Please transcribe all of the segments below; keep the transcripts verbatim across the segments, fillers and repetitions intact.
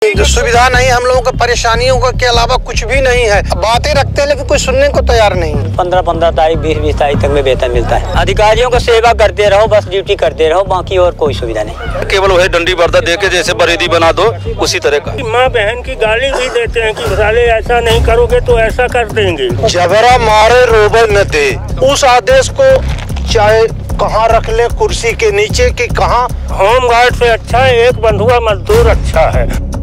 सुविधा नहीं, हम लोगों को परेशानियों का के अलावा कुछ भी नहीं है। बातें रखते हैं लेकिन कोई सुनने को तैयार नहीं। पंद्रह पंद्रह तारीख बीस बीस तारीख तक में वेतन मिलता है। अधिकारियों को सेवा करते रहो, बस ड्यूटी करते रहो, बाकी और कोई सुविधा नहीं। केवल वही डंडी बर्दा दे के जैसे बरेदी बना दो उसी तरह का। माँ बहन की गाली भी देते हैं कि साले ऐसा नहीं करोगे तो ऐसा कर देंगे। जबरा मारे रोबे न दे, उस आदेश को चाहे कहाँ रख ले, कुर्सी के नीचे कि कहाँ। होम गार्ड से अच्छा है एक बंधुआ मजदूर अच्छा है।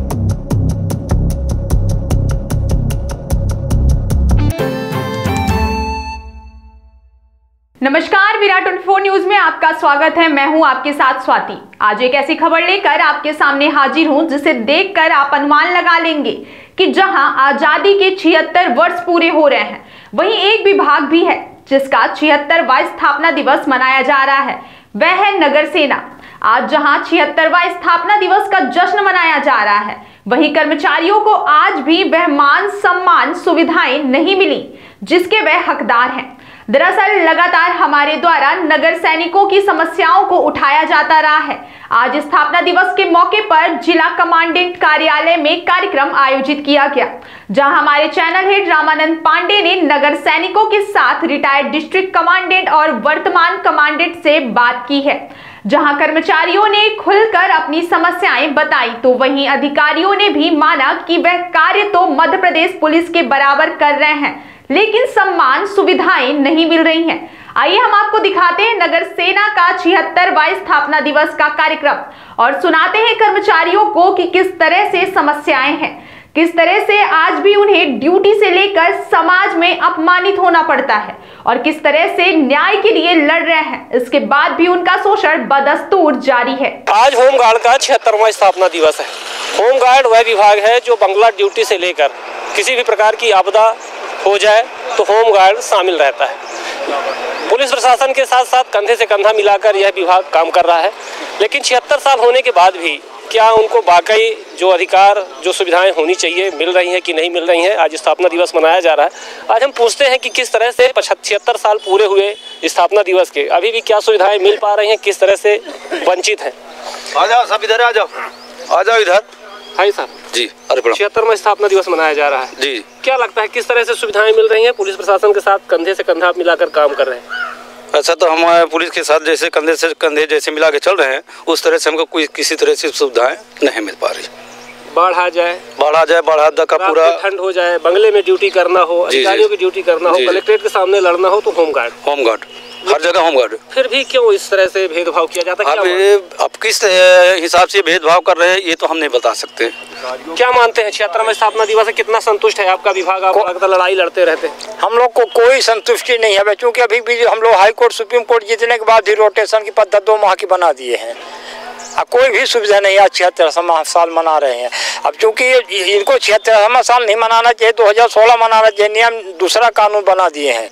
नमस्कार, विराट चौबीस न्यूज में आपका स्वागत है। मैं हूं आपके साथ स्वाति। आज एक ऐसी खबर लेकर आपके सामने हाजिर हूं जिसे देखकर आप अनुमान लगा लेंगे कि जहां आजादी के छिहत्तर वर्ष पूरे हो रहे हैं, वहीं एक विभाग भी है जिसका छिहत्तरवां स्थापना दिवस मनाया जा रहा है, वह है नगर सेना। आज जहां छिहत्तरवां स्थापना दिवस का जश्न मनाया जा रहा है, वहीं कर्मचारियों को आज भी वह मान सम्मान सुविधाएं नहीं मिली जिसके वह हकदार हैं। दरअसल लगातार हमारे द्वारा नगर सैनिकों की समस्याओं को उठाया जाता रहा है। आज स्थापना दिवस के मौके पर जिला कमांडेंट कार्यालय में कार्यक्रम आयोजित किया गया, जहां हमारे चैनल हेड रामानंद पांडे ने नगर सैनिकों के साथ रिटायर्ड डिस्ट्रिक्ट कमांडेंट और वर्तमान कमांडेंट से बात की है। जहां कर्मचारियों ने खुलकर अपनी समस्याएं बताई, तो वहीं अधिकारियों ने भी माना कि वह कार्य तो मध्य प्रदेश पुलिस के बराबर कर रहे हैं, लेकिन सम्मान सुविधाएं नहीं मिल रही हैं। आइए हम आपको दिखाते हैं नगर सेना का छिहत्तरवां स्थापना दिवस का कार्यक्रम और सुनाते हैं कर्मचारियों को कि किस तरह से समस्याएं हैं, किस तरह से आज भी उन्हें ड्यूटी से लेकर समाज में अपमानित होना पड़ता है और किस तरह से न्याय के लिए लड़ रहे हैं। इसके बाद भी उनका शोषण बदस्तूर जारी है। आज होमगार्ड का छिहत्तरवां स्थापना दिवस है। होमगार्ड वह विभाग है जो बंगला ड्यूटी से लेकर किसी भी प्रकार की आपदा हो जाए तो होमगार्ड शामिल रहता है। पुलिस प्रशासन के साथ साथ कंधे से कंधा मिलाकर यह विभाग काम कर रहा है। लेकिन छिहत्तर साल होने के बाद भी क्या उनको वाकई जो अधिकार जो सुविधाएं होनी चाहिए मिल रही हैं कि नहीं मिल रही हैं? आज स्थापना दिवस मनाया जा रहा है। आज हम पूछते हैं कि किस तरह से छिहत्तर साल पूरे हुए स्थापना दिवस के अभी भी क्या सुविधाएं मिल पा रही हैं, किस तरह से वंचित हैं। आ जाओ सब इधर, आ जाओ आ जाओ इधर। हाँ साहब जी, अरे छिहत्तरवां स्थापना दिवस मनाया जा रहा है जी। क्या लगता है किस तरह से सुविधाएं मिल रही हैं? पुलिस प्रशासन के साथ कंधे से कंधा मिलाकर काम कर रहे हैं। ऐसा तो हम पुलिस के साथ जैसे कंधे से कंधे जैसे मिला के चल रहे हैं, उस तरह से हमको कोई किसी तरह से सुविधाएं नहीं मिल पा रही। बाढ़ आ जाए बाढ़ आ जाए बाढ़ आ का पूरा ठंड हो जाए, बंगले में ड्यूटी करना हो, अधिकारियों की ड्यूटी करना हो, कलेक्ट्रेट के सामने लड़ना हो तो होमगार्ड होमगार्ड हर जगह होमगार्ड। फिर भी क्यों इस तरह से भेदभाव किया जाता है? अब अब किस हिसाब से भेदभाव कर रहे हैं ये तो हम नहीं बता सकते। क्या मानते हैं छिहत्तरवां स्थापना दिवस है, कितना संतुष्ट है आपका विभाग? आपको लगता लड़ाई लड़ते रहते हैं? हम लोग को कोई संतुष्टि नहीं है, क्योंकि अभी भी हम लोग हाई कोर्ट सुप्रीम कोर्ट जीतने के बाद भी रोटेशन की पद्धति दो माह की बना दिए हैं। अब कोई भी सुविधा नहीं है। छिहत्तर साल मना रहे हैं। अब चूंकि इनको छिहत्तर साल नहीं मनाना चाहिए, दो हजार सोलह मनाना चाहिए। नियम दूसरा कानून बना दिए हैं,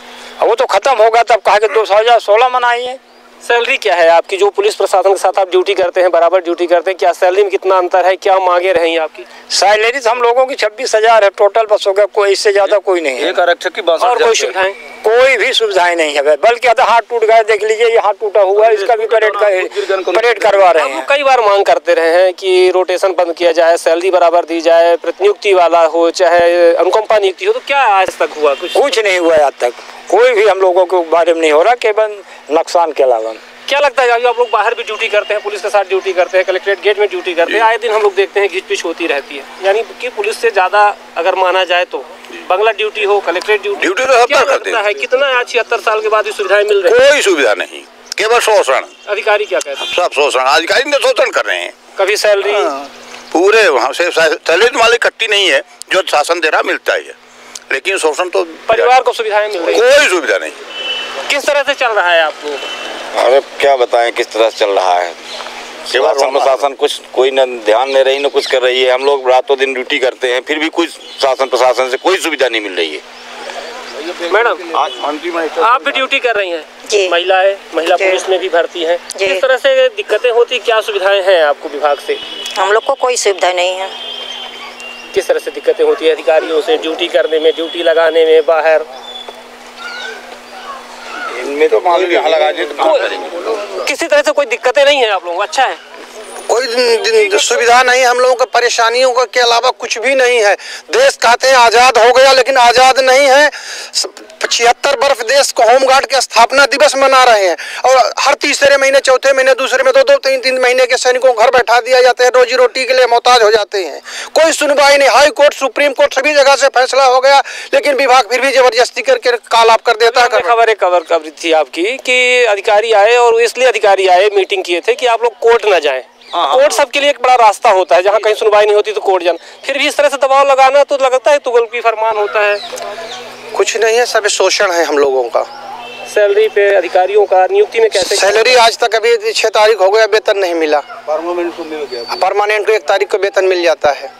वो तो खत्म होगा तब कहा कि दो हजार सोलह मनाइए। सैलरी क्या है आपकी? जो पुलिस प्रशासन के साथ आप ड्यूटी करते हैं, बराबर ड्यूटी करते हैं, क्या सैलरी में कितना अंतर है? क्या मांगे रही हैं आपकी? सैलरी हम लोगों की छब्बीस हजार है टोटल, बस हो गया, कोई इससे ज्यादा कोई नहीं है। एक आरक्षक की बात और कोई सुविधाएं? कोई भी सुविधाएं नहीं है, बल्कि आधा हाथ टूट गया, देख लीजिए ये हाथ टूटा हुआ है, इसका भी परेड परेड करवा रहे हैं। कई बार मांग करते रहे हैं कि रोटेशन बंद किया जाए, सैलरी बराबर दी जाए, प्रतिनियुक्ति वाला हो चाहे अनुकंपा नियुक्ति हो, तो क्या आज तक हुआ? कुछ कुछ नहीं हुआ आज तक, कोई भी हम लोगों के बारे में नहीं हो रहा, केवल नुकसान के अलावा। क्या लगता है आप लोग बाहर भी ड्यूटी करते हैं, पुलिस के साथ ड्यूटी करते हैं, कलेक्ट्रेट गेट में ड्यूटी करते हैं, आए दिन हम लोग देखते हैं घिचपिच होती रहती है, यानी कि पुलिस से ज्यादा अगर माना जाए तो बंगला ड्यूटी हो, कलेक्ट्रेट ड्यूटी ड्यूटी तो क्या लगता है कितना आज छिहत्तर साल के बाद भी सुविधाएं मिल रही है? कोई सुविधा नहीं, केवल शोषण। अधिकारी क्या कहते हैं? सब शोषण, अधिकारी ने शोषण कर रहे हैं। कभी सैलरी पूरे वहाँ से सैलरी वाली कट्टी नहीं है, जो शासन दे रहा मिलता है, लेकिन शोषण तो परिवार को सुविधाएं मिल रही है? कोई सुविधा नहीं। किस तरह से चल रहा है आपको? अरे क्या बताएं किस तरह से चल रहा है। सेवा प्रशासन कुछ कोई न ध्यान दे रही न कुछ कर रही है। हम लोग रातों दिन ड्यूटी करते हैं, फिर भी कुछ शासन प्रशासन से कोई सुविधा नहीं मिल रही है। मैडम आप भी ड्यूटी कर रही हैं, महिला है, महिला पुलिस में भी भर्ती है, किस तरह से दिक्कतें होती, क्या सुविधाएं हैं आपको विभाग से? हम लोग को कोई सुविधा नहीं है। किस तरह से दिक्कतें होती है अधिकारियों से ड्यूटी करने में, ड्यूटी लगाने में, बाहर? इनमें तो मालूम यहाँ लगा किसी तरह से कोई दिक्कतें नहीं है आप लोगों को? अच्छा है, कोई सुविधा नहीं, हम लोगों को परेशानियों को के अलावा कुछ भी नहीं है। देश कहते हैं आज़ाद हो गया, लेकिन आज़ाद नहीं है। छिहत्तर वर्ष देश को होमगार्ड के स्थापना दिवस मना रहे हैं और हर तीसरे महीने, चौथे महीने, दूसरे में दो दो तीन तीन महीने के सैनिकों को घर बैठा दिया जाता है, रोजी रोटी के लिए मोहताज हो जाते हैं। कोई सुनवाई नहीं, हाई कोर्ट, सुप्रीम कोर्ट सभी जगह से फैसला हो गया, लेकिन विभाग फिर भी जबरदस्ती करके काल आप कर देता है। खबर एक खबर कवर थी आपकी कि अधिकारी आए और इसलिए अधिकारी आए, मीटिंग किए थे कि आप लोग कोर्ट न जाएं। कोर्ट सबके लिए एक बड़ा रास्ता होता है, जहाँ कहीं सुनवाई नहीं होती तो कोर्ट जाना। फिर भी इस तरह से दबाव लगाना तो लगता है तुगलकी फरमान होता है। कुछ नहीं है, सब शोषण है हम लोगों का। सैलरी पे अधिकारियों का नियुक्ति में कैसे? सैलरी आज तक अभी छह तारीख हो गया, वेतन नहीं मिला। परमानेंट को मिल गया, परमानेंट को एक तारीख को वेतन मिल जाता है।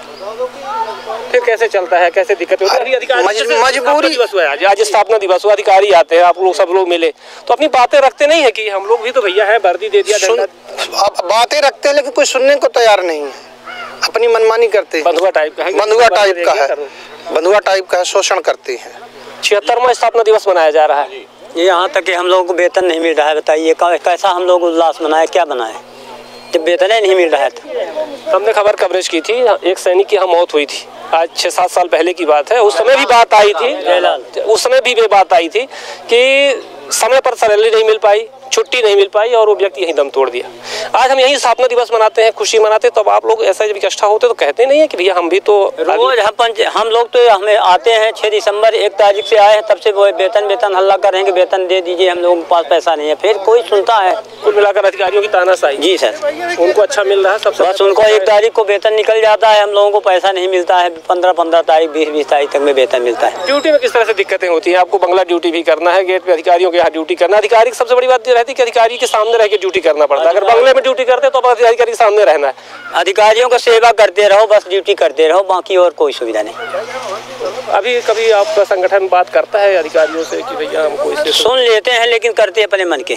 फिर कैसे चलता है, कैसे दिक्कत होती है? अधिकारी मजबूरी दिवस हुआ आज, आज स्थापना दिवस हुआ, अधिकारी आते हैं, आप लोग सब लोग मिले तो अपनी बातें रखते नहीं है कि हम लोग भी तो भैया है, वर्दी दे दिया। अब बातें रखते हैं लेकिन कोई सुनने को तैयार नहीं है, अपनी मनमानी करते हैं। बंधुआ टाइप का है, बंधुआ टाइप का है, बंधुआ टाइप का है, शोषण करते हैं। छिहत्तरवां स्थापना दिवस मनाया जा रहा है, ये यहाँ तक कि हम लोगों को वेतन नहीं मिल रहा है। बताइए कैसा हम लोग उल्लास मनाए, क्या बनाए जब वेतन ही नहीं मिल रहा है। तो हमने खबर कवरेज की थी, एक सैनिक की यहाँ मौत हुई थी, आज छः सात साल पहले की बात है। उस समय भी बात आई थी, उस समय भी ये बात आई थी कि समय पर सैलरी नहीं मिल पाई, छुट्टी नहीं मिल पाई और वो व्यक्ति यहीं दम तोड़ दिया। आज हम यही स्थापना दिवस मनाते हैं, खुशी मनाते हैं, तब आप लोग ऐसा जब इकट्ठा होते तो कहते नहीं है कि भैया हम भी तो रोज हम हम लोग तो हमें आते हैं छह दिसंबर एक तारीख से आए हैं, तब से वो वेतन वेतन हल्ला कर रहे हैं कि वेतन दे दीजिए, हम लोगों के पास पैसा नहीं है। फिर कोई सुनता है? कुल मिलाकर अधिकारियों की तानाशाही। जी सर, उनको अच्छा मिल रहा है सब, बस उनको एक तारीख को वेतन निकल जाता है, हम लोगों को पैसा नहीं मिलता है। पंद्रह पंद्रह तारीख बीस बीस तारीख तक में वेतन मिलता है। ड्यूटी में किस तरह से दिक्कतें होती हैं? आपको बंगला ड्यूटी भी करना है, गेट पे अधिकारियों के यहाँ ड्यूटी करना। अधिकारी की सबसे बड़ी बात ये रहती है कि अधिकारी के सामने रह के ड्यूटी करना पड़ता है। अगर बंगले में ड्यूटी करते तो अधिकारी के सामने रहना है। अधिकारियों को सेवा करते रहो, बस ड्यूटी करते रहो, बाकी और कोई सुविधा नहीं। अभी कभी आपका संगठन बात करता है अधिकारियों से कि भैया हमको इससे? सुन लेते हैं लेकिन करते हैं अपने मन के।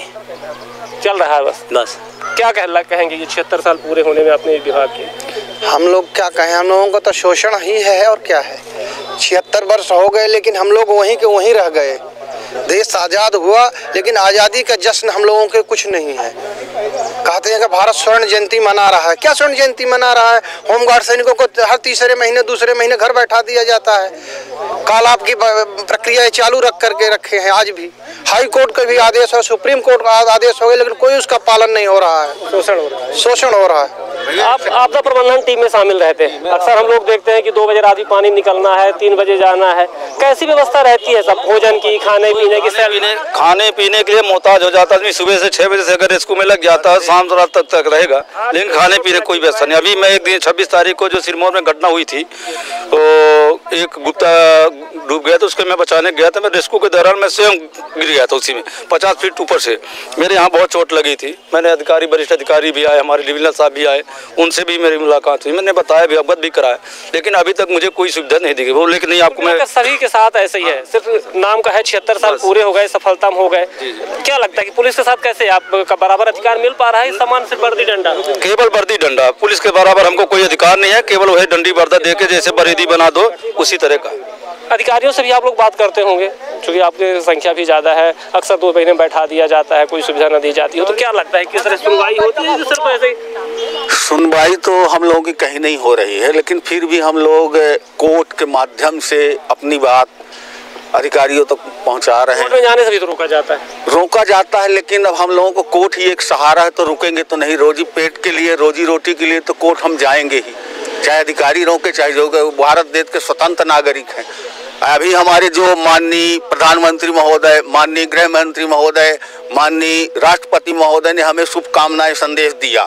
चल रहा है बस बस क्या कह कहेंगे ये छिहत्तर साल पूरे होने में अपने विभाग के? हम लोग क्या कहें, हम लोगों को तो शोषण ही है और क्या है। छिहत्तर वर्ष हो गए लेकिन हम लोग वहीं के वहीं रह गए। देश आज़ाद हुआ लेकिन आज़ादी का जश्न हम लोगों के कुछ नहीं है। कहते हैं कि भारत स्वर्ण जयंती मना रहा है, क्या स्वर्ण जयंती मना रहा है? होमगार्ड सैनिकों को हर तीसरे महीने दूसरे महीने घर बैठा दिया जाता है। काल आपकी प्रक्रियाएं चालू रख करके रखे हैं। आज भी हाई कोर्ट का भी आदेश है, सुप्रीम कोर्ट का आदेश हो गया, लेकिन कोई उसका पालन नहीं हो रहा है। शोषण हो रहा है, शोषण हो रहा है। आप आपदा प्रबंधन टीम में शामिल रहते हैं, अक्सर हम लोग देखते हैं कि दो बजे रात भी पानी निकलना है, तीन बजे जाना है, कैसी व्यवस्था रहती है सब भोजन की, खाने पीने की? पीने खाने पीने के लिए मोहताज हो जाता है। सुबह से छह बजे से अगर स्कूल में लग जाता है, शाम रात तक तक रहेगा, लेकिन खाने पीने कोई व्यवस्था नहीं। अभी मैं एक दिन छब्बीस तारीख को जो सिरमौर में घटना हुई थी, तो एक गुप्ता डूब गया था, उसको मैं बचाने गया था। मैं रेस्क्यू के दौरान मैं स्वयं गिर गया था उसी में पचास फीट ऊपर से। मेरे यहाँ बहुत चोट लगी थी। मैंने अधिकारी, वरिष्ठ अधिकारी भी आए, हमारे डिविजनल साहब भी आए, उनसे भी मेरी मुलाकात हुई। मैंने बताया भी, अवगत भी कराया, लेकिन अभी तक मुझे कोई सुविधा नहीं दी गई। वो लेकिन नहीं, आपको मैं सभी के साथ ऐसे ही है, सिर्फ नाम का है। छिहत्तर साल पूरे हो गए, सफलता हो गए, क्या लगता है कि पुलिस के साथ कैसे आपका बराबर अधिकार मिल पा रहा है? समान से वर्दी डंडा, केवल वर्दी डंडा, पुलिस के बराबर हमको कोई अधिकार नहीं है। केवल वही डंडी वर्दा दे के जैसे बरेदी बना दो उसी तरह का। अधिकारियों से भी आप लोग बात करते होंगे, क्योंकि आपकी संख्या भी ज़्यादा है, अक्सर दो महीने बैठा दिया जाता है, कोई सुविधा न दी जाती हो, तो क्या लगता है किस तरह सुनवाई होती है? सिर्फ ऐसे ही सुनवाई तो हम लोगों की कहीं नहीं हो रही है, लेकिन फिर भी हम लोग कोर्ट के माध्यम से अपनी बात अधिकारियों तक तो पहुंचा रहे हैं। कोर्ट में जाने से भी तो रोका जाता है, रोका जाता है, लेकिन अब हम लोगों को कोर्ट ही एक सहारा है, तो रुकेंगे तो नहीं। रोजी पेट के लिए, रोजी रोटी के लिए तो कोर्ट हम जाएंगे ही, चाहे अधिकारी रोके चाहे जो। भारत देश के स्वतंत्र नागरिक हैं। अभी हमारे जो माननीय प्रधानमंत्री महोदय, माननीय गृह मंत्री महोदय, माननीय राष्ट्रपति महोदय ने हमें शुभकामनाएं संदेश दिया,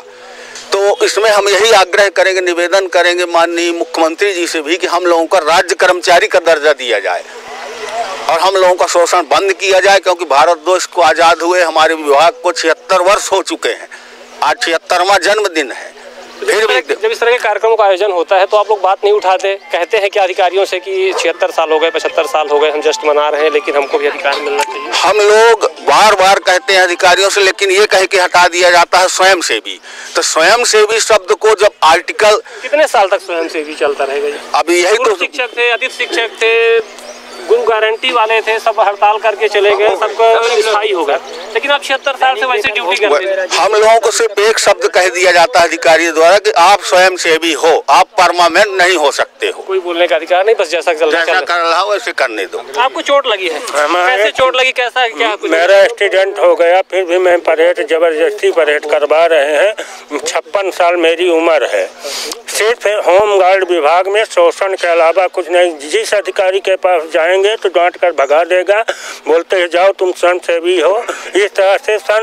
तो इसमें हम यही आग्रह करेंगे, निवेदन करेंगे माननीय मुख्यमंत्री जी से भी कि हम लोगों का राज्य कर्मचारी का दर्जा दिया जाए और हम लोगों का शोषण बंद किया जाए, क्योंकि भारत देश को आज़ाद हुए हमारे विभाग को छिहत्तर वर्ष हो चुके हैं। आज छिहत्तरवां जन्मदिन है। फिर भी जब इस तरह के कार्यक्रमों का आयोजन होता है तो आप लोग बात नहीं उठाते? कहते हैं कि अधिकारियों से कि छिहत्तर साल हो गए, पचहत्तर साल हो गए, हम जस्ट मना रहे हैं, लेकिन हमको भी अधिकार मिलना चाहिए। हम लोग बार बार कहते हैं अधिकारियों से, लेकिन ये कह के हटा दिया जाता है स्वयं सेवी। तो स्वयं सेवी शब्द को जब आर्टिकल, कितने साल तक स्वयं सेवी चलता रहेगा? अभी यही तो शिक्षक थे, अधिक शिक्षक थे, गुरु गारंटी वाले थे, सब हड़ताल करके चले गए, सबका स्थायी हो गया, लेकिन आप छिहत्तर साल से वैसे ड्यूटी करते हैं। हम लोगों को सिर्फ एक शब्द कह दिया जाता है अधिकारियों द्वारा कि आप स्वयं सेवी हो, आप परमानेंट नहीं हो सकते हो। कोई बोलने का अधिकार नहीं, बस जैसा चल जैसा कर रहा हो वैसे करने दो। आपको चोट लगी है? कैसे चोट लगी, कैसा है, क्या कुछ? मेरा एक्सीडेंट हो गया, फिर भी मैं परेड जबरदस्ती परेड करवा रहे हैं। छप्पन साल मेरी उम्र है। सिर्फ होमगार्ड विभाग में शोषण के अलावा कुछ नहीं। जिस अधिकारी के पास जाएंगे तो डांट कर भगा देगा, बोलते हैं जाओ तुम स्वयं सेवी हो। इस तरह से सन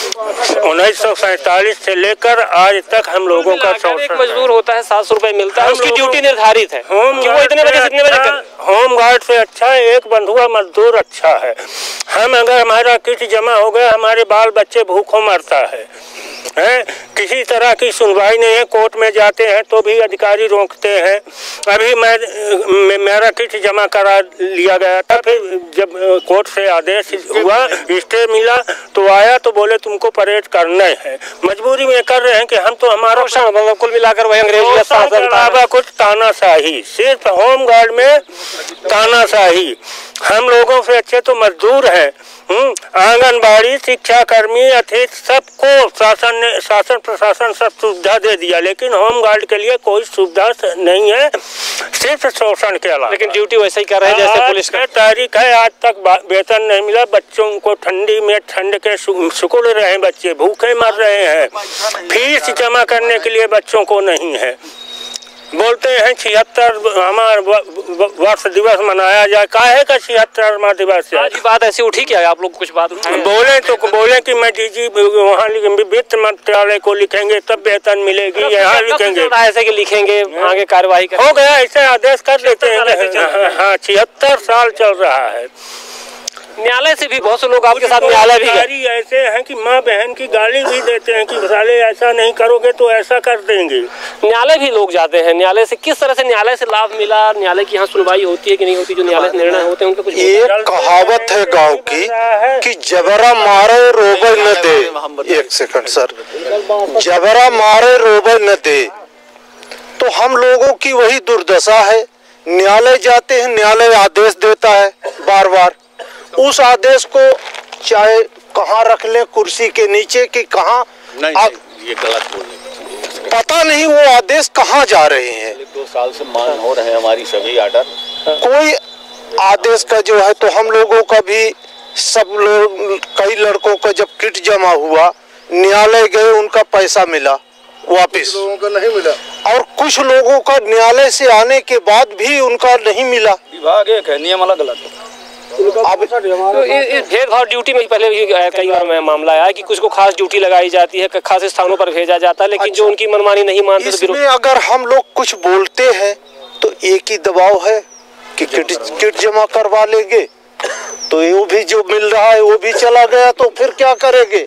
उन्नीस सौ सैतालीस से लेकर आज तक हम लोगों का शोषण। मजदूर होता है, सात सौ रुपए मिलता है, उसकी ड्यूटी निर्धारित है, होम वो इतने बजे से इतने बजे कर। होमगार्ड से अच्छा एक बंधुआ मजदूर अच्छा है। हम अगर हमारा किट जमा हो गया, हमारे बाल बच्चे भूखों मरता है, है? किसी तरह की सुनवाई नहीं है। कोर्ट में जाते हैं तो भी अधिकारी रोकते हैं। अभी मैं मेरा किट जमा करा लिया गया था, फिर जब कोर्ट से आदेश हुआ, स्टे मिला तो आया तो बोले तुमको परेड करना है। मजबूरी में कर रहे हैं कि हम तो हमारा मतलब कुल मिलाकर वही अंग्रेजी का शासन था। कुछ तानाशाही, सिर्फ होमगार्ड में तानाशाही। हम लोगों से अच्छे तो मजदूर हैं। आंगनबाड़ी, शिक्षा कर्मी, अतिथि, सबको शासन ने शासन प्रशासन सब सुविधा दे दिया, लेकिन होमगार्ड के लिए कोई सुविधा नहीं है, सिर्फ शोषण के अलावा। लेकिन ड्यूटी वैसे ही कर रहे हैं जैसे पुलिस का। तारीख है, आज तक वेतन नहीं मिला। बच्चों को ठंडी में ठंड के सुकुड़ रहे हैं, बच्चे भूखे मर रहे हैं। फीस जमा करने के लिए बच्चों को नहीं है। बोलते हैं छिहत्तर हमारा वर्ष दिवस मनाया जाए। काहे का छिहत्तरवां दिवस है? आज बात ऐसी उठी क्या? आप लोग कुछ बात बोले तो बोले कि मैं डीजी वहाँ वित्त मंत्रालय को लिखेंगे तब वेतन मिलेगी, यहाँ लिखेंगे ऐसे कि लिखेंगे आगे कार्यवाही हो गया, ऐसे आदेश कर देते हैं। हाँ, छिहत्तर साल चल रहा है। न्यायालय से भी बहुत से लोग आपके साथ न्यायालय भी गए। ऐसे हैं कि माँ बहन की गाली भी देते हैं कि साले ऐसा नहीं करोगे तो ऐसा कर देंगे। न्यायालय भी लोग जाते हैं। न्यायालय से किस तरह से न्यायालय से लाभ मिला? न्यायालय की यहाँ सुनवाई होती है कि नहीं होती? जो न्यायालय से निर्णय होते हैं उनका कुछ एक कहावत है गांव की कि जबरा मारे रोबे न दे। एक सेकंड सर, जबरा मारे रोबे न दे। तो हम लोगों की वही दुर्दशा है। न्यायालय जाते हैं, न्यायालय आदेश देता है बार बार। उस आदेश को चाहे कहाँ रख ले, कुर्सी के नीचे कि कहाँ, ये गलत बोलने पता नहीं वो आदेश कहाँ जा रहे हैं। दो साल से मांग हो रहे हैं हमारी सभी आर्डर। कोई आदेश का जो है तो हम लोगों का भी, सब लोग, कई लड़कों का जब किट जमा हुआ, न्यायालय गए, उनका पैसा मिला वापिस, लोगों का नहीं मिला। और कुछ लोगों का न्यायालय से आने के बाद भी उनका नहीं मिला। विभाग एक है, नियम अलग अलग है। अब तो इस भेदभाव ड्यूटी में पहले भी कई बार मामला आया कि कुछ को खास ड्यूटी लगाई जाती है, खास स्थानों पर भेजा जाता है, लेकिन अच्छा, जो उनकी मनमानी नहीं मानते इसमें अगर हम लोग कुछ बोलते हैं तो एक ही दबाव है कि किट किट जमा करवा लेंगे, तो वो भी जो मिल रहा है वो भी चला गया, तो फिर क्या करेंगे?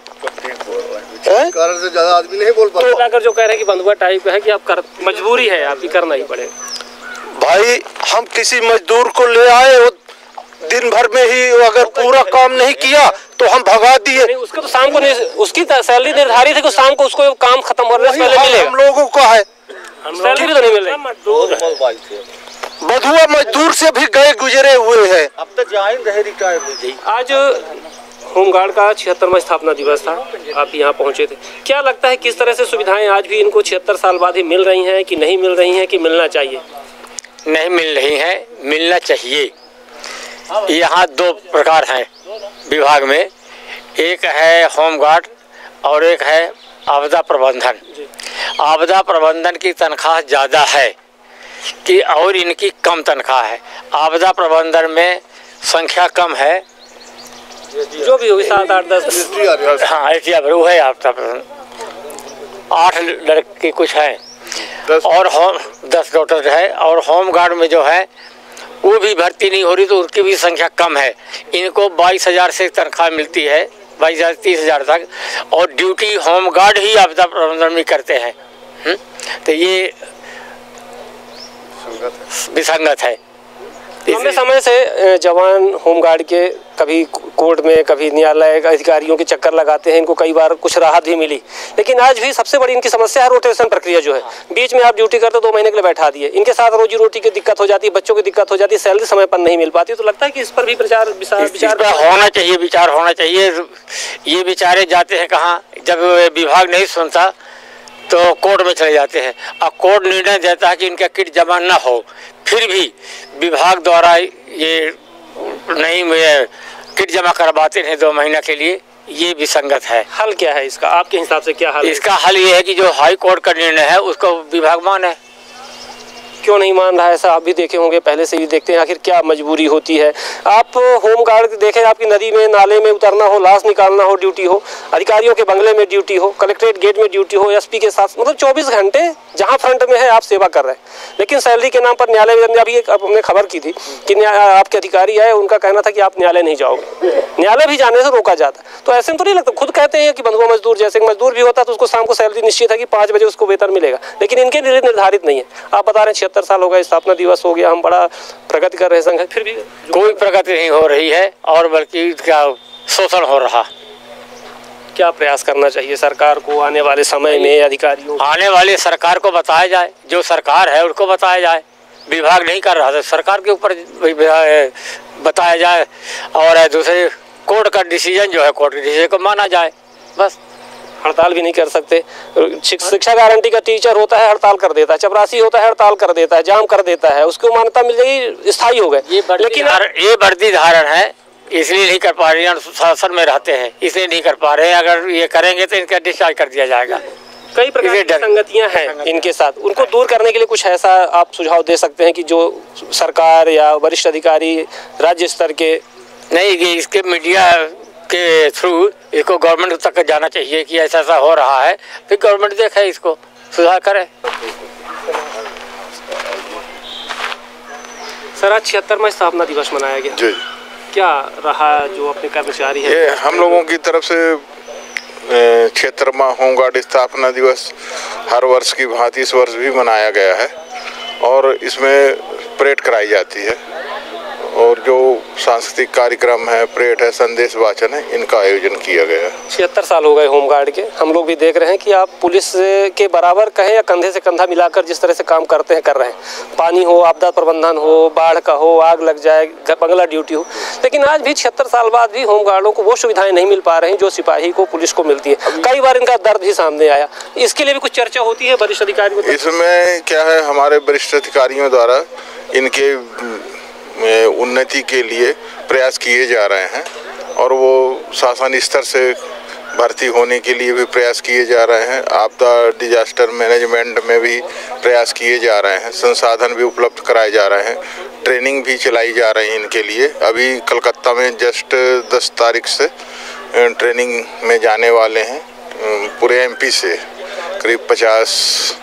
कारण से ज्यादा आदमी नहीं बोल पाता। तो अगर जो कह रहे हैं कि बंधुआ टाइप है कि आप कर, मजबूरी है आपकी, करना ही पड़े। भाई हम किसी मजदूर को ले आए, वो दिन भर में ही अगर पूरा काम नहीं किया तो हम भगा दिए। उसका तो शाम को उसकी सैलरी निर्धारित है कि शाम को उसको काम खत्म होने से पहले मिलेगा। हम लोगों को है सैलरी तो नहीं मिल रही। बधुआ मजदूर से भी गए गुजरे हुए हैं। अब तक जाए रहे रिटायर। आज होमगार्ड का छिहत्तरवां स्थापना दिवस था, आप यहाँ पहुँचे थे। क्या लगता है किस तरह से सुविधाएं आज भी इनको छिहत्तर साल बाद ही मिल रही हैं कि नहीं मिल रही हैं, कि मिलना चाहिए? नहीं मिल रही है, मिलना चाहिए। यहाँ दो प्रकार हैं विभाग में, एक है होमगार्ड और एक है आपदा प्रबंधन। आपदा प्रबंधन की तनख्वाह ज़्यादा है कि और इनकी कम तनख्वाह है। आपदा प्रबंधन में संख्या कम है, जो भी होगी सात आठ दस। हाँ ऐसी वो है आपदा प्रबंधन, आठ लड़के कुछ हैं और होम दस डॉक्टर है। और होमगार्ड में जो है वो भी भर्ती नहीं हो रही, तो उसकी भी संख्या कम है। इनको बाईस हजार से तनख्वाह मिलती है, बाईस हजार तीस हजार तक, और ड्यूटी होमगार्ड ही आपदा प्रबंधन में करते हैं। हुँ? तो ये विसंगत है। लंबे समय से जवान होमगार्ड के कभी कोर्ट में कभी न्यायालय अधिकारियों के चक्कर लगाते हैं, इनको कई बार कुछ राहत भी मिली, लेकिन आज भी सबसे बड़ी इनकी समस्या है रोटेशन प्रक्रिया जो है। बीच में आप ड्यूटी करते दो महीने के लिए बैठा दिए, इनके साथ रोजी रोटी की दिक्कत हो जाती है, बच्चों की दिक्कत हो जाती है, सैलरी समय पर नहीं मिल पाती। तो लगता है कि इस पर भी प्रचार विचार होना चाहिए, विचार होना चाहिए। ये बेचारे जाते हैं कहाँ, जब विभाग नहीं सुनता तो कोर्ट में चले जाते हैं। अब कोर्ट निर्णय देता है कि इनका किट जमा न हो, फिर भी विभाग द्वारा ये नहीं किट जमा करवाते हैं दो महीना के लिए, ये विसंगत है। हल क्या है इसका, आपके हिसाब से क्या हल? इसका हल ये है कि जो हाई कोर्ट का निर्णय है उसको विभाग माने। क्यों नहीं मान रहा है? ऐसा आप भी देखे होंगे, पहले से भी देखते हैं, आखिर क्या मजबूरी होती है। आप होम गार्ड देखें, आपकी नदी में नाले में उतरना हो, लाश निकालना हो, ड्यूटी हो, अधिकारियों के बंगले में ड्यूटी हो, कलेक्ट्रेट गेट में ड्यूटी हो, एसपी के साथ, मतलब चौबीस घंटे जहां फ्रंट में है आप सेवा कर रहे हैं, लेकिन सैलरी के नाम पर न्यायालय में अभी एक हमने खबर की थी कि आपके अधिकारी आए, उनका कहना था कि आप न्यायालय नहीं जाओगे, न्यायालय भी जाने से रोका जाता। तो ऐसे में तो नहीं लगता, खुद कहते हैं कि बंधुआ मजदूर, जैसे मजदूर भी होता है तो उसको शाम को सैलरी निश्चित है कि पाँच बजे उसको वेतन मिलेगा, लेकिन इनके लिए निर्धारित नहीं है। आप बता रहे हैं छिहत्तर साल हो गए, स्थापना दिवस हो गया, हम बड़ा प्रगति कर रहे हैं संघ, फिर भी कोई प्रगति नहीं हो रही है और बल्कि क्या शोषण हो रहा। क्या प्रयास करना चाहिए सरकार को आने वाले समय में? अधिकारियों आने वाले सरकार को बताया जाए, जो सरकार है उनको बताया जाए, विभाग नहीं कर रहा था, सरकार के ऊपर बताया जाए, और दूसरे कोर्ट का डिसीजन जो है कोर्ट के डिसीजन को माना जाए। बस हड़ताल भी नहीं कर सकते। शिक्षा गारंटी का टीचर होता है, हड़ताल कर देता है, चपरासी होता है, हड़ताल कर देता है, जाम कर देता है, उसको मान्यता मिल जाएगी, स्थायी हो गए। लेकिन ये बढ़ती धारण है, इसलिए नहीं कर पा रहे हैं, शासन में रहते हैं इसलिए नहीं कर पा रहे हैं। अगर ये करेंगे तो इनका डिस्चार्ज कर दिया जाएगा। कई प्रकार की संगतियां हैं इनके साथ, उनको दूर करने के लिए कुछ ऐसा आप सुझाव दे सकते हैं कि जो सरकार या वरिष्ठ अधिकारी राज्य स्तर के? नहीं, कि इसके मीडिया के थ्रू इसको गवर्नमेंट तक जाना चाहिए कि ऐसा ऐसा हो रहा है, फिर गवर्नमेंट देखे, इसको सुधार करे। सर, आज छिहत्तरवां स्थापना दिवस मनाया गया जी, क्या रहा जो अपने कर्मचारी है? ये हम लोगों की तरफ से छिहत्तरवां होमगार्ड स्थापना दिवस हर वर्ष की भांति इस वर्ष भी मनाया गया है और इसमें परेड कराई जाती है और जो सांस्कृतिक कार्यक्रम है, परेड है, संदेश वाचन है, इनका आयोजन किया गया। छिहत्तर साल हो गए होमगार्ड के, हम लोग भी देख रहे हैं कि आप पुलिस के बराबर कहें या कंधे से कंधा मिलाकर जिस तरह से काम करते हैं कर रहे हैं। पानी हो, आपदा प्रबंधन हो, बाढ़ का हो, आग लग जाए, बंगला ड्यूटी हो, लेकिन आज भी छिहत्तर साल बाद भी होमगार्डों को वो सुविधाएं नहीं मिल पा रही जो सिपाही को, पुलिस को मिलती है। कई बार इनका दर्द भी सामने आया, इसके लिए भी कुछ चर्चा होती है वरिष्ठ अधिकारियों? इसमें क्या है, हमारे वरिष्ठ अधिकारियों द्वारा इनके उन्नति के लिए प्रयास किए जा रहे हैं और वो शासन स्तर से भर्ती होने के लिए भी प्रयास किए जा रहे हैं। आपदा डिजास्टर मैनेजमेंट में भी प्रयास किए जा रहे हैं, संसाधन भी उपलब्ध कराए जा रहे हैं, ट्रेनिंग भी चलाई जा रही है इनके लिए। अभी कलकत्ता में जस्ट दस तारीख से ट्रेनिंग में जाने वाले हैं, पूरे एमपी से करीब पचास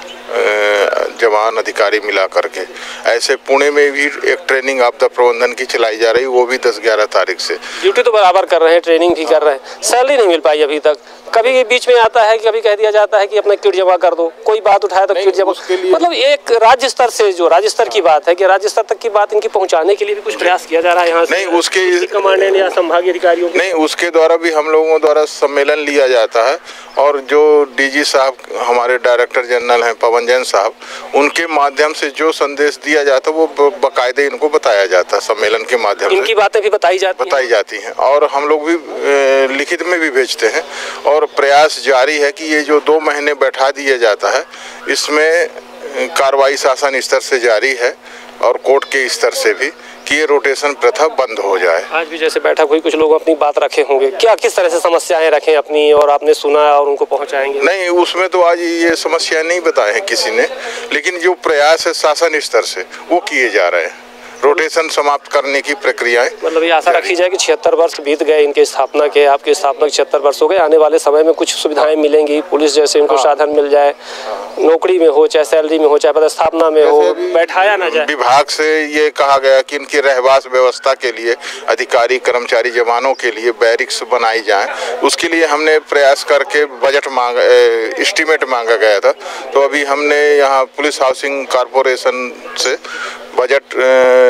जवान अधिकारी मिला करके। ऐसे पुणे में भी एक ट्रेनिंग आपदा प्रबंधन की चलाई जा रही है, वो भी दस ग्यारह तारीख से। ड्यूटी तो बराबर कर रहे हैं, ट्रेनिंग भी कर रहे हैं, सैलरी नहीं मिल पाई अभी तक। कभी बीच में आता है, कभी कह दिया जाता है कि अपना किट जमा कर दो, कोई बात उठाए तो किट जमा, मतलब एक राज्य स्तर से, जो राज्य स्तर की बात है कि राज्य स्तर तक की बात इनकी पहुंचाने के लिए भी कुछ प्रयास किया जा रहा है यहाँ से? नहीं, उसके कमांडेंट या संभागीय अधिकारियों नहीं, उसके द्वारा भी हम लोगों द्वारा सम्मेलन लिया जाता है और जो डीजी साहब हमारे डायरेक्टर जनरल हैं पवन जैन साहब, उनके माध्यम से जो संदेश दिया जाता है वो बाकायदे इनको बताया जाता है सम्मेलन के माध्यम से। इनकी बातें भी बताई जाती बताई जाती हैं और हम लोग भी लिखित में भी भेजते हैं और प्रयास जारी है कि ये जो दो महीने बैठा दिया जाता है, इसमें कार्रवाई शासन स्तर से जारी है और कोर्ट के स्तर से भी कि ये रोटेशन प्रथा बंद हो जाए। आज भी जैसे बैठक हुई, कुछ लोग अपनी बात रखे होंगे, क्या किस तरह से समस्याएं रखें अपनी और आपने सुना और उनको पहुंचाएंगे? नहीं, उसमें तो आज ये समस्या नहीं बताए हैं किसी ने, लेकिन जो प्रयास है शासन स्तर से वो किए जा रहे हैं, रोटेशन समाप्त करने की प्रक्रियाएं। मतलब ये आशा रखी जाए कि छिहत्तर वर्ष बीत गए इनके स्थापना के, आपके स्थापना के छिहत्तर वर्ष हो गए, आने वाले समय में कुछ सुविधाएं मिलेंगी, पुलिस जैसे इनको साधन मिल जाए, नौकरी में हो, चाहे सैलरी में हो, चाहे पदस्थापना में हो, बैठाया ना जाए। विभाग से ये कहा गया कि इनकी रहवास व्यवस्था के लिए अधिकारी, कर्मचारी, जवानों के लिए बैरिक्स बनाई जाए। उसके लिए हमने प्रयास करके बजट मांगा, एस्टीमेट मांगा गया था, तो अभी हमने यहाँ पुलिस हाउसिंग कॉरपोरेशन से बजट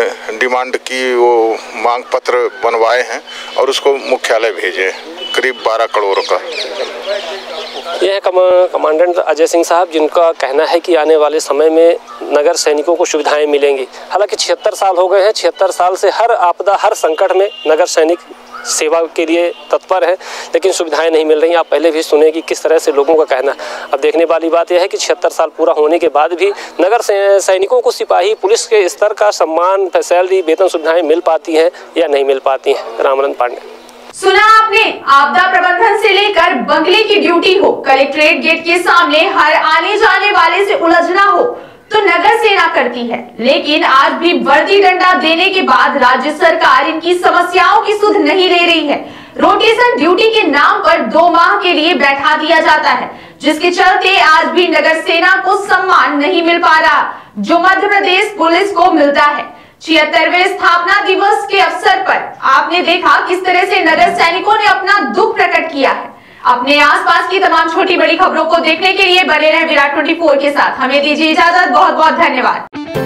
डिमांड की वो मांग पत्र बनवाए हैं और उसको मुख्यालय भेजे, करीब बारह करोड़ का। यह कम, कमांडेंट अजय सिंह साहब, जिनका कहना है कि आने वाले समय में नगर सैनिकों को सुविधाएं मिलेंगी। हालांकि छिहत्तर साल हो गए हैं, छिहत्तर साल से हर आपदा हर संकट में नगर सैनिक सेवा के लिए तत्पर है, लेकिन सुविधाएं नहीं मिल रही। आप पहले भी सुने कि किस तरह से लोगों का कहना। अब देखने वाली बात यह है कि छिहत्तर साल पूरा होने के बाद भी नगर सैनिकों को सिपाही पुलिस के स्तर का सम्मान, सैलरी, वेतन सुविधाएं मिल पाती हैं या नहीं मिल पाती हैं। रामरन पांडे। सुना आपने, आपदा प्रबंधन से लेकर बंगले की ड्यूटी हो, कलेक्ट्रेट गेट के सामने हर आने जाने वाले से उलझना हो तो नगर सेना करती है, लेकिन आज भी वर्दी डंडा देने के बाद राज्य सरकार इनकी समस्याओं की सुध नहीं ले रही है। रोटेशन ड्यूटी के नाम पर दो माह के लिए बैठा दिया जाता है, जिसके चलते आज भी नगर सेना को सम्मान नहीं मिल पा रहा जो मध्य प्रदेश पुलिस को मिलता है। छिहत्तरवें स्थापना दिवस के अवसर पर आपने देखा किस तरह से नगर सैनिकों ने अपना दुख प्रकट किया है। अपने आसपास की तमाम छोटी बड़ी खबरों को देखने के लिए बने रहे विराट चौबीस के साथ। हमें दीजिए इजाजत, बहुत बहुत धन्यवाद।